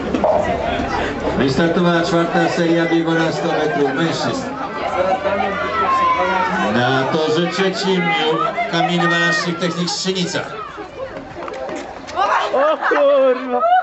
Wystartowała czwarta seria biegu na 100 metrów mężczyzn. Na torze trzecim Kamil Walaszczyk, Technik Strzynica. O kurwa!